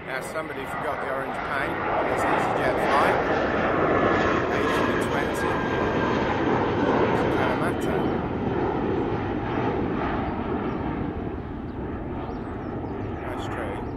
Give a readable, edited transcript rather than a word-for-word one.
Now somebody forgot the orange paint on this EasyJet flight. 820. Kalamata. Nice tree.